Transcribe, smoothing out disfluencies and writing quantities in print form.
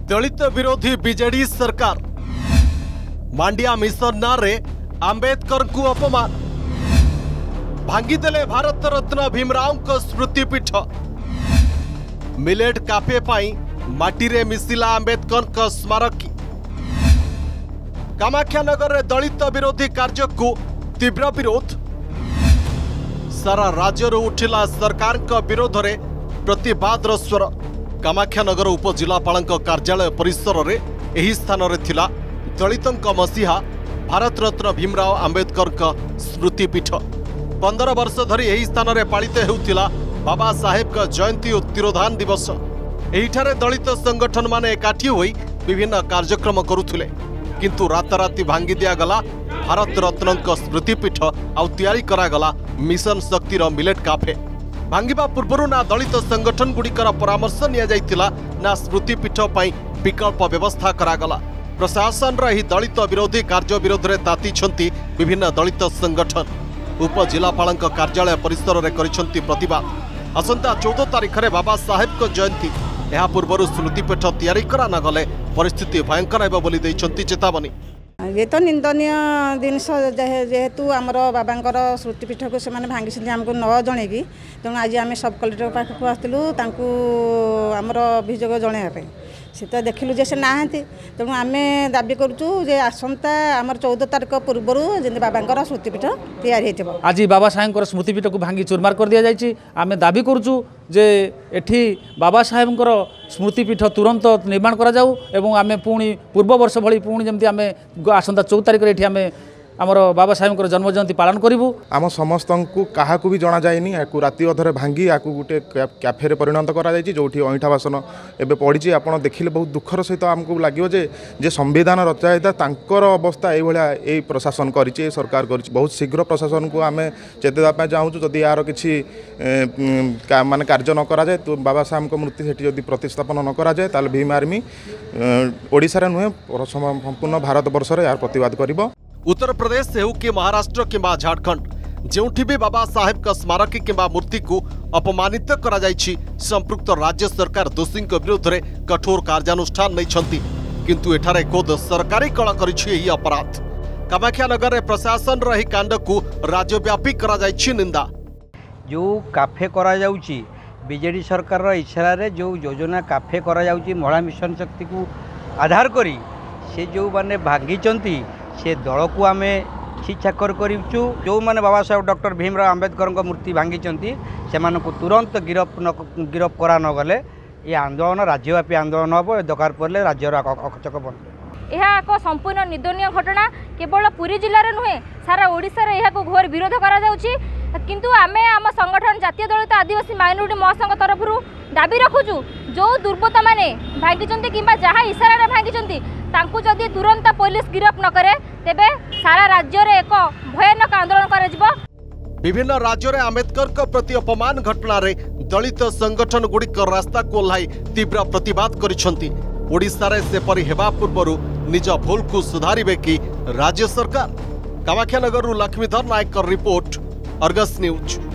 दलित विरोधी बीजेडी सरकार मांडिया मिशन नारे आंबेडकर को अपमान भांगीदेले भारत रत्न भीमराव को स्मृतिपीठ मिलेट काफे पाई माटीरे मिसिला आंबेडकर को स्मारकी कामाख्यानगर रे दलित विरोधी कार्य को तीव्र विरोध सारा राज्य उठिला सरकार का विरोध रे प्रतिवाद स्वर कामाख्यानगर उपजिलापाल कार्यालय परिसर रे एही स्थान रे थिला दलितों मसीहा भारत रत्न भीमराव आंबेडकर का स्मृतिपीठ 15 वर्ष धरी एही स्थान रे पालित हेउथिला बाबा साहेब का जयंती और तिरोधान दिवस। एहिठारे दलित संगठन माने एकाठी होई विभिन्न कार्यक्रम करुथिले किंतु राताराती भांगी दिया गला भारत रत्न का स्मृतिपीठ आउ तैयारी करा गला मिशन शक्तिर मिलेट काफे। भांगिबा पूर्वरु ना दलित संगठन गुड़िकर परामर्श निया जाइतिला ना स्मृतिपीठ पई विकल्प व्यवस्था करा गला। प्रशासन रही दलित विरोधी कार्य विरोध रे तातीछंती विभिन्न दलित संगठन उपजिलापाल कार्यालय परिसर रे करिसंती प्रतिवाद। आसंता 14 तारिख रे बाबा साहेब को जयंती यह पूर्व स्मृतिपीठ तैयारी करा न गले परिस्थिति भयंकर हेबो बोली दैछंती चेतावनी। ये तो निंदनीय जिनस जेहेतु आमर बाबांकर स्मृतिपीठ को से भांगी आमको न जनईकी तेणु आज आम सब कलेक्टर पाखक आसलु आमर अभियोग जनवाई से तो देखिलु जे से नहांती तेणु आम दाबी करूँ जे आसंता आमर 14 तारिख पूर्व जमी बाबांकर स्मृतिपीठ तैयारी हो आज बाबा साहेब स्मृतिपीठ को भांगी चूरमार कर दि जाए। आम दाबी करूँ जे एठी बाबा साहेब स्मृतिपीठ तुरंत निर्माण करा जाऊ एवं आम पुणी पूर्व वर्ष भली पुणी जमती आम आसंता 14 तारिख एठी आम आमर बाबा साहेब जन्म जयंती पालन करूँ। आम समस्त क्या भी जना जाए या राति अधरे भांगी या गोटे कैफे परिणत कर जो अईठा बासन एवं पड़ी आप देखिले बहुत दुखर सहित आमको लगे जे संविधान रचयिता तांकर अवस्था ये प्रशासन कर सरकार कर बहुत शीघ्र प्रशासन को आम चेतापा चाहूँ जदि यार कि माने कार्य न करा जाए तो बाबा साहेब मूर्ति से प्रतिस्थापन न करा जाए ताल भीम आर्मी ओडिशा नुहे संपूर्ण भारत वर्ष यार प्रतिवाद करिबो। उत्तर प्रदेश हो कि महाराष्ट्र किंबा झारखंड जोठी भी बाबा साहेब का स्मारकी किंबा मूर्ति को अपमानित करा जायछि संपृक्त राज्य सरकार दोषी विरोध में कठोर कार्यानुष्ठान नहीं किंतु एठारे खुद सरकारी कला करिछि एही अपराध। कामाख्यानगर रे प्रशासन रही कांड को राज्यव्यापी करा जायछि निंदा। जो काफे करा जाउछि बीजेडी सरकार रो इच्छा रे जो योजना काफे करा जाउछि महिला मिशन शक्ति को आधार करी से जो माने भांगी से दल को आम छीछाकर करूँ जो मैंने बाबा साहेब डॉक्टर भीमराव आंबेडकर मूर्ति भांगी से तुरंत गिरफ करा न गले ये आंदोलन राज्यव्यापी आंदोलन हम दरकार पड़े राज्य अकचक बन यह एक संपूर्ण निंदनीय घटना केवल पुरी जिले नुहे सारा ओडिशा रे यह घोर विरोध करा जाउछि किंतु आमे आम संगठन जातीय दलित आदिवासी माइनोरिटी महासंघ तरफ दाबी रखुचु जो दुर्बृत्त माने भांगी किंबा जहाँ इशारा भांगी तांकु जदि तुरंत पुलिस गिरफ न करे तेबे सारा राज्य रे एक भयानक आंदोलन करा। विभिन्न राज्य रे आंबेडकर के प्रति अपमान घटना रे दलित संगठन गुड़िक रास्ता को ओह्लाई तीव्र प्रतिवाद करिसंती। ओडिशा रे सेपरि हेबा पूर्वरु निज भूल को सुधारिबे कि राज्य सरकार। Kamakhyanagar Laxmidhar Nayak report Argus news.